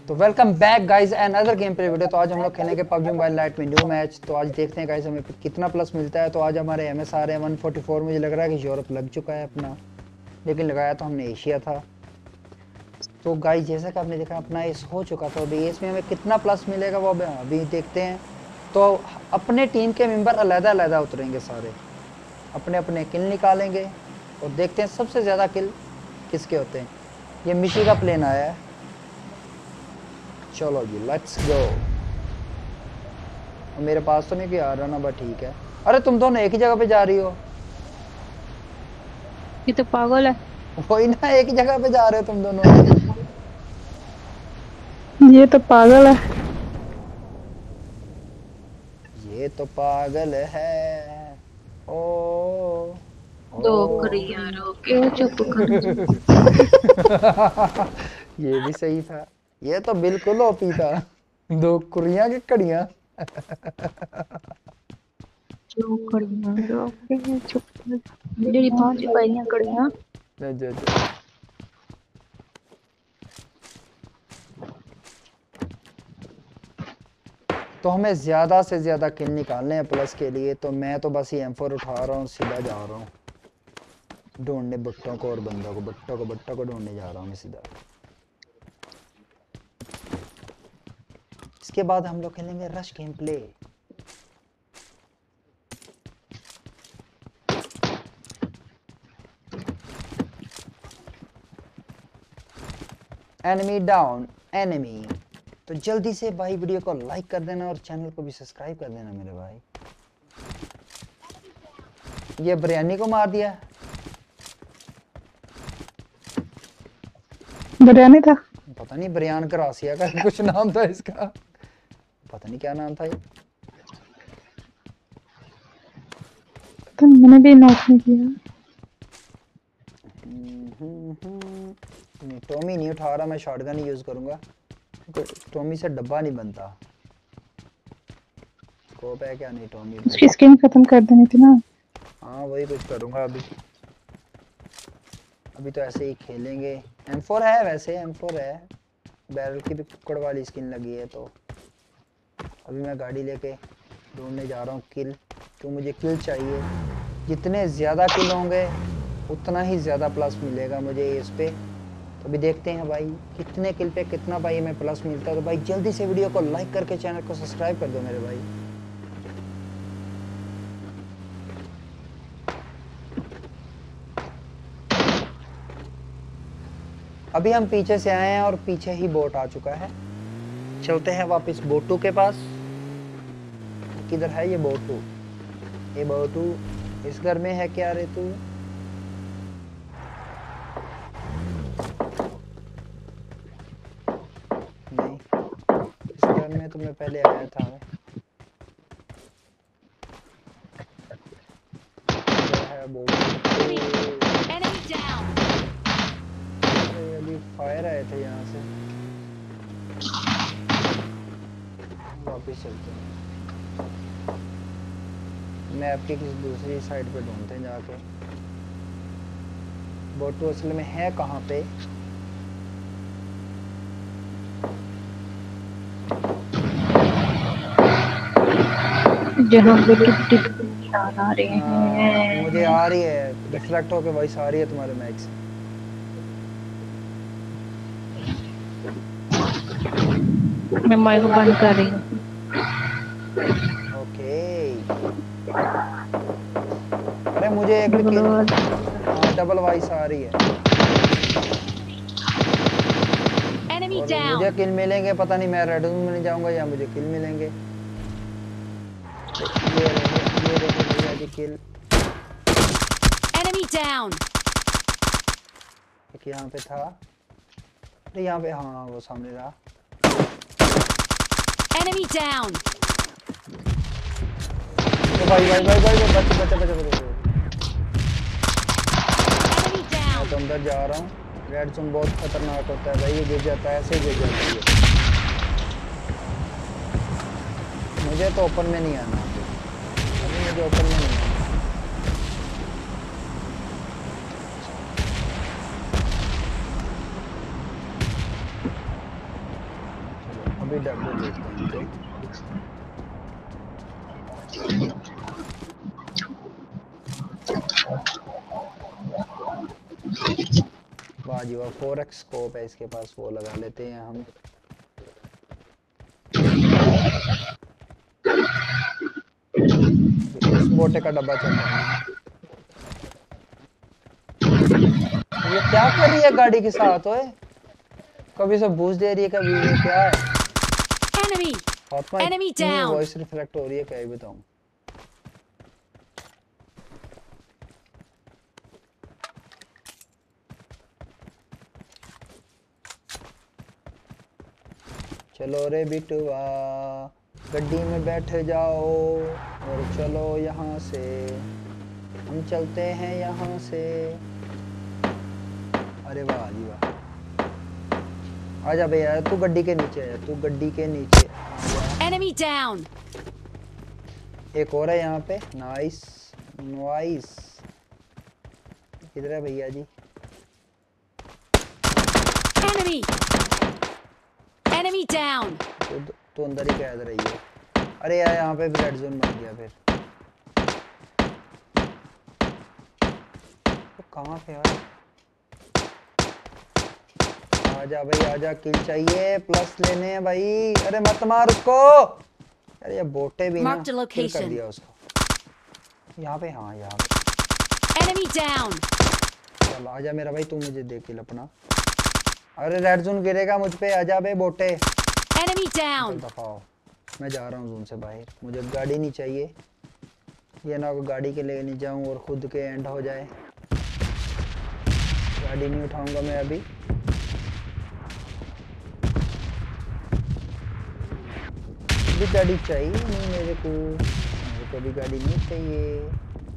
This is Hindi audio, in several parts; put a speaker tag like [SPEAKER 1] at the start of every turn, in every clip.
[SPEAKER 1] तो welcome back guys and other game play video. तो आज हम लोग खेलेंगे पबजी मोबाइल लाइट में न्यू मैच। तो आज देखते हैं गाइस हमें कितना प्लस मिलता है। तो आज हमारे एमएस आ रहे हैं 144। मुझे लग रहा है कि यूरोप लग चुका है अपना, लेकिन लगाया तो हमने एशिया था। तो गाइस जैसा कि आपने देखा अपना एस हो चुका था, अभी एस में हमें कितना प्लस मिलेगा वो अभी देखते हैं। तो अपने टीम के मेंबर अलग अलग उतरेंगे, सारे अपने अपने किल निकालेंगे और देखते हैं सबसे ज़्यादा किल किसके होते हैं। ये मिशी का प्लेन आया है, चलो जी लेट्स गो। मेरे पास तो नहीं कोई आ रहा ना, बट ठीक है। अरे तुम दोनों एक ही जगह पे जा रही हो।
[SPEAKER 2] ये तो पागल है।
[SPEAKER 1] वही ना, एक ही जगह पे जा रहे हो तुम दोनों।
[SPEAKER 2] ये तो पागल है।
[SPEAKER 1] ये तो पागल है। ओ
[SPEAKER 2] दो
[SPEAKER 1] ओ
[SPEAKER 2] करियारो के चुप कर जा।
[SPEAKER 1] ये भी सही था। ये तो बिल्कुल ओपी था। दो कुड़ियां की कड़ियां।
[SPEAKER 2] जो करियारो के चुप कर जा। जेडी पांच पाइयां कड़ियां।
[SPEAKER 1] जो जो जो। तो हमें ज़्यादा से ज़्यादा किल निकालने हैं प्लस के लिए। तो मैं तो बस ये M4 उठा रहा हूँ, सीधा जा रहा हूँ ढूंढने भुट्टों को और बंदों को। भुट्टों को ढूंढने जा रहा हूँ मैं सीधा। इसके बाद हम लोग खेलेंगे rush game play. Enemy down enemy. तो जल्दी से भाई वीडियो को लाइक कर देना और चैनल को भी सब्सक्राइब कर देना मेरे भाई। ये बिरयानी को मार दिया।
[SPEAKER 2] बिरयानी था।
[SPEAKER 1] पता नहीं, बिरयान करासिया का कुछ नाम था इसका, पता नहीं क्या नाम था ये।
[SPEAKER 2] तो मैंने भी नोट नहीं किया।
[SPEAKER 1] नहीं, टॉमी नहीं उठा रहा मैं, शॉटगन ही यूज करूंगा। टॉमी से डब्बा नहीं बनता। स्कोप है क्या? नहीं, टॉमी भाई।
[SPEAKER 2] उसकी स्किन खत्म कर देनी थी ना।
[SPEAKER 1] हाँ वही कुछ करूंगा अभी। अभी तो ऐसे ही खेलेंगे। M4 है, वैसे M4 है। बैरल की भी कुकड़ वाली स्किन लगी है। तो अभी मैं गाड़ी लेके ढूंढने जा रहा हूँ किल, क्यों मुझे किल चाहिए। जितने ज़्यादा किल होंगे उतना ही ज़्यादा प्लस मिलेगा मुझे इस पे। तो अभी देखते हैं भाई कितने किल पे कितना भाई हमें प्लस मिलता है। तो भाई जल्दी से वीडियो को लाइक करके चैनल को सब्सक्राइब कर दो मेरे भाई। अभी हम पीछे से आए हैं और पीछे ही बोट आ चुका है। चलते हैं वापस बोटू के पास। किधर है ये बोटू? ये बोटू इस घर में है क्या रे तू? नहीं, इस घर में तो मैं पहले आया था। है बोटू। अभी फायर आए थे यहाँ से। वापस चलते हैं, मैप की किसी दूसरी साइड पे ढूंढते हैं जाके। बोटू असल में है कहाँ पे?
[SPEAKER 2] जहाँ पे टिप निशान आ रहे
[SPEAKER 1] मुझे
[SPEAKER 2] हैं।
[SPEAKER 1] आ रही है, रिफ्लेक्ट होकर वॉइस आ रही है तुम्हारे मैक से।
[SPEAKER 2] मैं माइक बंद कर रही हूँ।
[SPEAKER 1] ओके। अरे मुझे एक भी
[SPEAKER 2] डबल
[SPEAKER 1] किल।
[SPEAKER 2] आवाज।
[SPEAKER 1] हाँ डबल वॉइस आ रही है। और मुझे किल मिलेंगे, पता नहीं मैं रेड जोन में नहीं जाऊंगा या मुझे किल मिलेंगे। ये रहे भैया जी किल। एक यहाँ पे था। अरे यहाँ पे, हाँ वो सामने रहा। ओ भाई बच। मैं तो अंदर जा रहा हूँ। रेड जोन बहुत खतरनाक होता है भाई, ये गिर जाता है, ऐसे गिर जाता है। मुझे तो ओपन में नहीं आना अभी, मुझे ओपन में नहीं आना। अभी डब्बे देखते हैं इनके। वाह जी वाह, 4x स्कोप है इसके पास, वो लगा लेते हैं हम। इस बोटे का डब्बा चेक करना है। ये क्या कर रही है गाड़ी के साथ ओए? कभी से बूझ दे रही है, कभी ये क्या है?
[SPEAKER 3] Enemy!
[SPEAKER 1] फातिमा
[SPEAKER 3] Enemy
[SPEAKER 1] इतनी
[SPEAKER 3] down!
[SPEAKER 1] वॉइस रिफ्लेक्ट हो रही है, क्या ही बताऊं। चलो रे बिटुआ, गड्डी में बैठ जाओ और चलो यहाँ से, हम चलते हैं यहाँ से। अरे वाह जी वाह, आजा भैया, तू गड्डी के नीचे है, तू गड्डी के नीचे आजा।
[SPEAKER 3] Enemy down!
[SPEAKER 1] एक और है यहाँ पे। Nice nice. किधर है भैया जी?
[SPEAKER 3] Enemy! Enemy down!
[SPEAKER 1] तो अंदर ही कैद रही है। अरे यार यहाँ पे भी रेड जोन बन गया फिर। तो कहाँ पे यार? आजा भाई आजा, किल चाहिए, प्लस लेने हैं भाई। अरे मत मार उसको। अरे ये बोटे भी ना
[SPEAKER 3] Marked a
[SPEAKER 1] किल कर
[SPEAKER 3] location.
[SPEAKER 1] दिया उसको। यहाँ पे, हाँ यहाँ पे।
[SPEAKER 3] Enemy down!
[SPEAKER 1] चल आजा मेरा भाई, तू मुझे दे किल अपना। अरे रेड जोन गिरेगा मुझ पे, आजा बे बोटे।
[SPEAKER 3] Enemy down!
[SPEAKER 1] चल दफा हो, मैं जा रहा हूँ जोन से बाहर, मुझे गाड़ी नहीं चाहिए। ये ना को गाड़ी के लेके नहीं जाऊँ और खुद के एंड हो जाए। गाड़ी नहीं उठाऊंगा मैं अभी। भी गाड़ी चाहिए नहीं मेरे को भी गाड़ी नहीं चाहिए।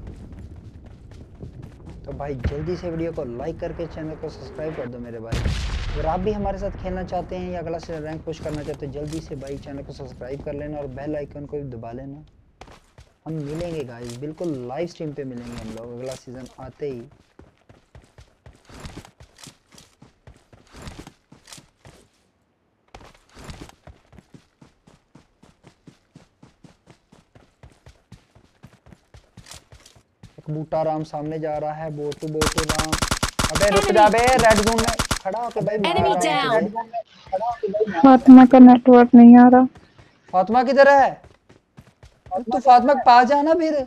[SPEAKER 1] तो भाई जल्दी से वीडियो को लाइक करके चैनल को सब्सक्राइब कर दो मेरे भाई। अगर आप भी हमारे साथ खेलना चाहते हैं या अगला से रैंक पुश करना चाहते हैं, जल्दी से भाई चैनल को सब्सक्राइब कर लेना और बेल आइकन को भी दबा लेना। हम मिलेंगे गाइस, बिल्कुल लाइव स्ट्रीम पे मिलेंगे हम लोग अगला सीजन आते ही। बूटा राम सामने जा रहा है, बोटू राम। अबे रुक जा बे, रेड जोन में खड़ा होके भाई मार
[SPEAKER 3] Enemy
[SPEAKER 1] रहा हूं
[SPEAKER 3] down!
[SPEAKER 1] तुझे।
[SPEAKER 2] फातिमा का नेटवर्क नहीं आ रहा।
[SPEAKER 1] फातिमा किधर है? तू फातिमा के पास जाना फिर,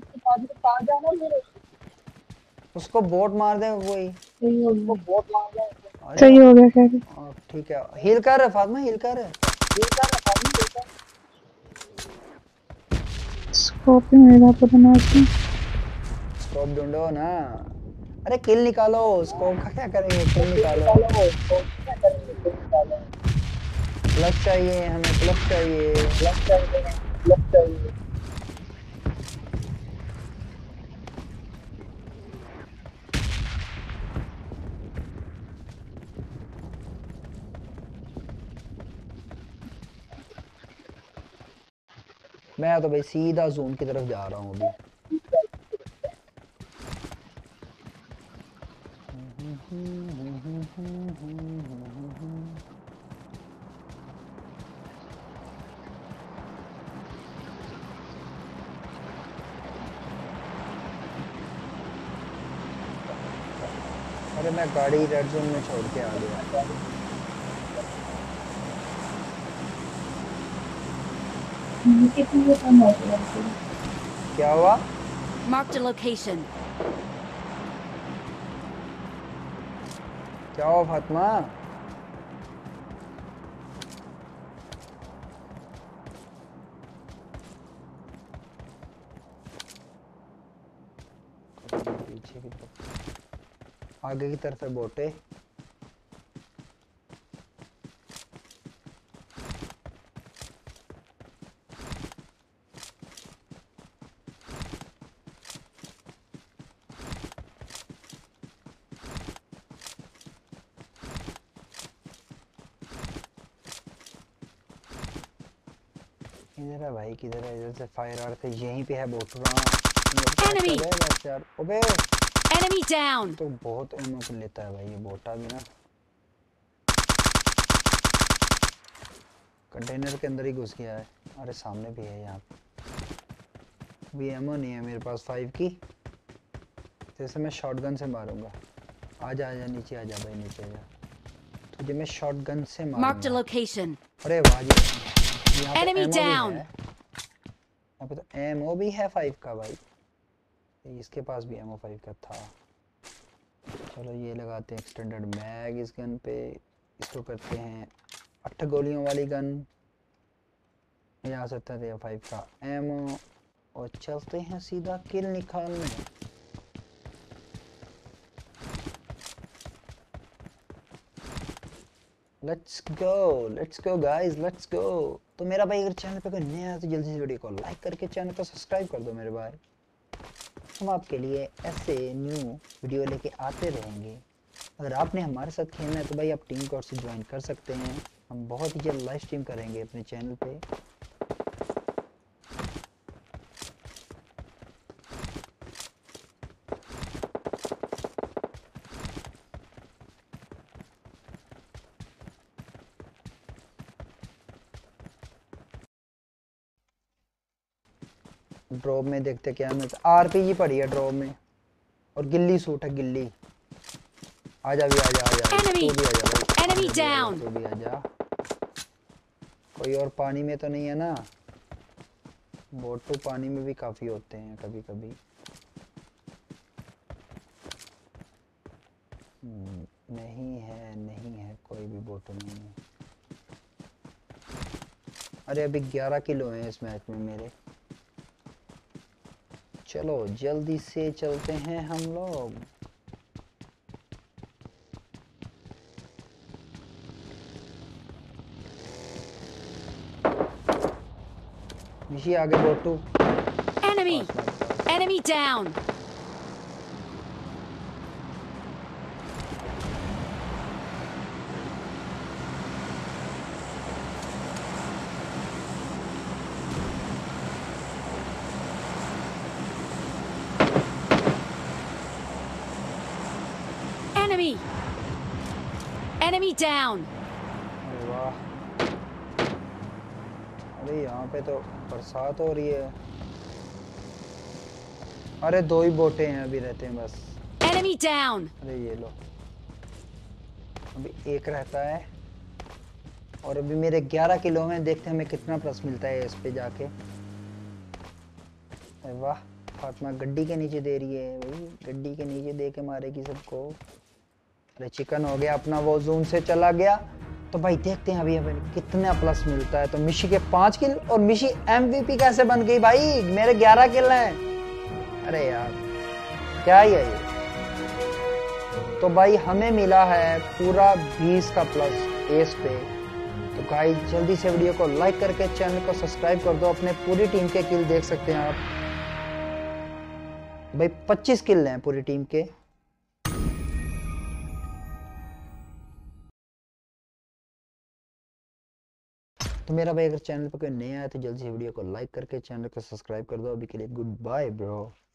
[SPEAKER 1] उसको बोट मार दे कोई।
[SPEAKER 2] सही हो गया क्या?
[SPEAKER 1] ठीक है, हील कर फातिमा, हील कर।
[SPEAKER 2] स्कोप ही मेरा पता नहीं।
[SPEAKER 1] स्कोप ढूंढो ना। अरे किल निकालो, स्कोप का क्या करेंगे, किल निकालो। प्लस चाहिए हमें, प्लस चाहिए। मैं तो भाई सीधा जोन की तरफ जा रहा हूँ अभी। अरे मैं गाड़ी रेड जोन में छोड़ के आ गया। क्या हुआ?
[SPEAKER 3] Marked a location.
[SPEAKER 1] क्या हुआ फातिमा? पीछे की तरफ, आगे की तरफ है बोटे। इधर है भाई, किधर है? इधर से फायर आ रहे थे, यहीं पे है बोटुरा।
[SPEAKER 3] Enemy!
[SPEAKER 1] यार ओबे,
[SPEAKER 3] Enemy down!
[SPEAKER 1] तो बहुत एमो लेता है भाई ये बोटा भी ना। कंटेनर के अंदर ही घुस गया है। अरे सामने भी है यहाँ पे। भी एमो नहीं है मेरे पास 5 की, जैसे मैं शॉटगन से मारूंगा। आजा आजा नीचे आजा भाई, नीचे आजा, तुझे मैं शॉटगन से
[SPEAKER 3] Marked a
[SPEAKER 1] मारूंगा।
[SPEAKER 3] location.
[SPEAKER 1] अरे वाह जी, यहाँ पे
[SPEAKER 3] Enemy
[SPEAKER 1] एमो भी
[SPEAKER 3] down.
[SPEAKER 1] है। यहाँ पे तो एमओ भी है 5 का भाई, इसके पास भी एमओ 5 का था। चलो ये लगाते हैं एक्सटेंडेड मैग इस गन पे, इसको करते हैं 8 गोलियों वाली गन। यहाँ से 5 का एमओ और चलते हैं सीधा किल निकालने। Let's go guys, let's go. तो मेरा भाई अगर चैनल पे कोई नया है तो जल्दी से वीडियो को लाइक करके चैनल को सब्सक्राइब कर दो मेरे भाई। हम आपके लिए ऐसे न्यू वीडियो लेके आते रहेंगे। अगर आपने हमारे साथ खेलना है तो भाई आप टीम कोड से ज्वाइन कर सकते हैं। हम बहुत ही जल्द लाइव स्ट्रीम करेंगे अपने चैनल पे। ड्रॉप में देखते क्या मिलता। आरपीजी पड़ी है ड्रॉप में और गिल्ली सूट है, गिल्ली। आजा भी आजा आजा,
[SPEAKER 3] Enemy.
[SPEAKER 1] तू भी आजा भाई,
[SPEAKER 3] Enemy
[SPEAKER 1] आजा भी आजा,
[SPEAKER 3] down.
[SPEAKER 1] तू भी आजा। कोई और पानी में तो नहीं है ना? बोट तो पानी में भी काफी होते हैं कभी कभी। नहीं है कोई भी बोट नहीं है। अरे अभी 11 किलो हैं इस मैच में मेरे। चलो जल्दी से चलते हैं हम लोग। निशी आगे बोटू।
[SPEAKER 3] Enemy. Enemy down. Enemy. Enemy down.
[SPEAKER 1] अरे वाह, अरे यहाँ पे तो बरसात हो रही है। अरे 2 ही बोटे हैं अभी रहते हैं बस।
[SPEAKER 3] Enemy down.
[SPEAKER 1] अरे ये लो, अभी एक रहता है और अभी मेरे 11 किलो में। देखते हैं हमें कितना प्लस मिलता है इस पे जाके। अरे वाह, फातिमा गड्डी के नीचे दे रही है भाई, गड्डी के नीचे दे के मारेगी सबको। अरे चिकन हो गया अपना, वो जोन से चला गया। तो भाई देखते हैं अभी हमें कितना प्लस मिलता है। तो मिशी के 5 किल और मिशी एमवीपी कैसे बन गई भाई? मेरे 11 किल हैं। अरे यार क्या ही है ये। तो भाई हमें मिला है पूरा 20 का प्लस एस पे। तो गाइस जल्दी से वीडियो को लाइक करके चैनल को सब्सक्राइब कर दो। अपने पूरी टीम के किल देख सकते हैं आप भाई, 25 किल हैं पूरी टीम के। तो मेरा भाई अगर चैनल पर कोई नया है तो जल्दी से वीडियो को लाइक करके चैनल को सब्सक्राइब कर दो। अभी के लिए गुड बाय ब्रो।